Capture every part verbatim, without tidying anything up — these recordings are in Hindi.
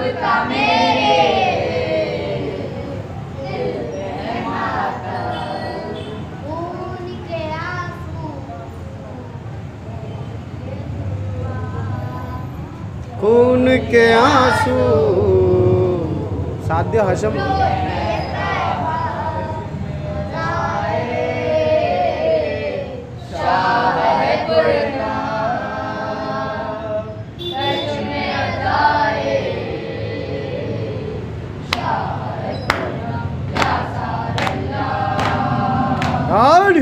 आपका मेरे दिल में मातम, खून के आंसू, खून के आंसू साध्य हशम और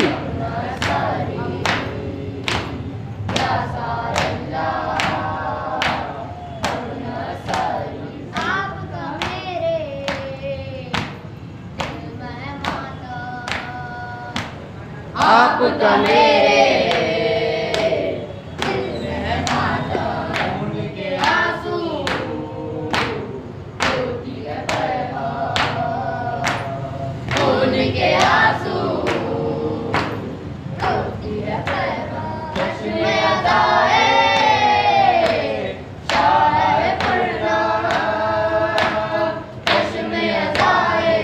आपका मेरे दिल में मातम, खून के आंसू, टूटी है पैगाम, खून के आंसू, टूटी है पैगाम, चश्मे अदाए शाह पुरना, चश्मे अदाए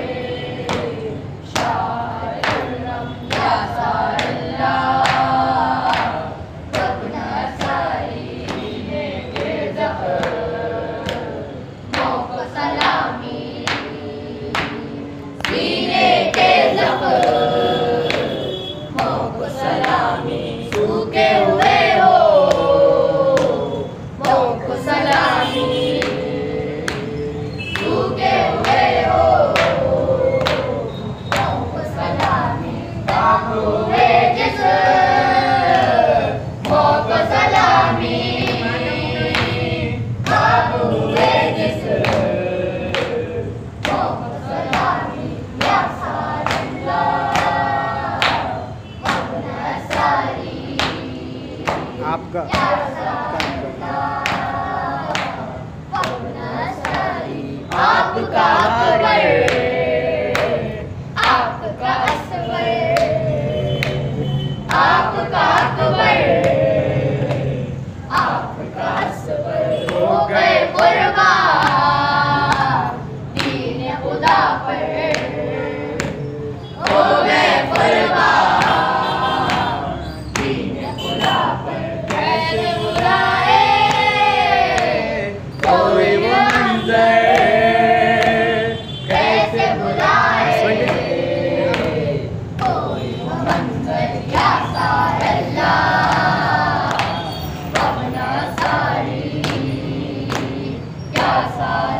आपका आपका अकबर, आपका असगर, आपका अकबर, आपका असगर, हो गए कुर्बान दीन खुदा पर, हो गए कुर्बान दीन खुदा पर, कैसे बुलाए कोई मंजर, कैसे बुलाए कोई मंजर, या सारल्ला वबना सारी, या सारल्ला